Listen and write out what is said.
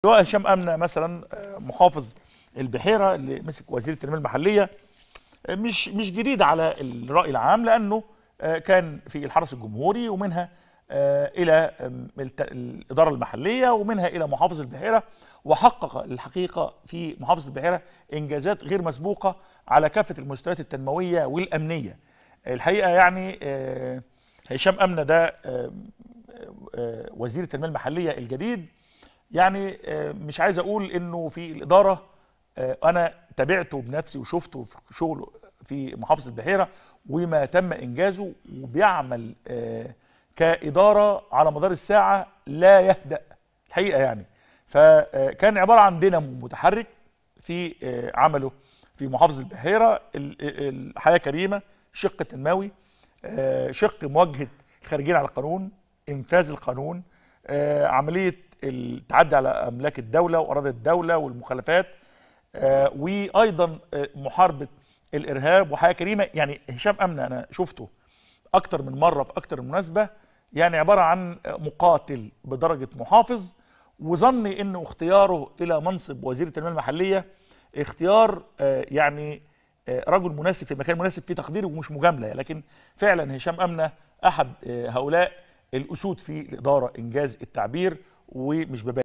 لواء هشام أمنة مثلا محافظ البحيرة اللي مسك وزير التنمية المحلية مش جديد على الرأي العام، لأنه كان في الحرس الجمهوري ومنها إلى الإدارة المحلية ومنها إلى محافظ البحيرة، وحقق الحقيقة في محافظة البحيرة إنجازات غير مسبوقة على كافة المستويات التنموية والأمنية. الحقيقة يعني هشام أمنة ده وزير التنمية المحلية الجديد، يعني مش عايز اقول انه في الاداره انا تابعته بنفسي وشفته في شغله في محافظه البحيره وما تم انجازه، وبيعمل كاداره على مدار الساعه لا يهدأ الحقيقه يعني. فكان عباره عن دينامو متحرك في عمله في محافظه البحيره. الحياه كريمه، شق تنموي، شق مواجهه الخارجين على القانون، انفاذ القانون، عمليه التعدي على املاك الدوله واراضي الدوله والمخالفات، وايضا محاربه الارهاب وحياه كريمه. يعني هشام أمنة انا شفته اكتر من مره في اكتر من مناسبه، يعني عباره عن مقاتل بدرجه محافظ، وظني انه اختياره الى منصب وزير التنميه المحليه اختيار يعني رجل مناسب في مكان مناسب في تقديري ومش مجامله، لكن فعلا هشام أمنة احد هؤلاء الاسود في الاداره انجاز التعبير ومش ببالغ.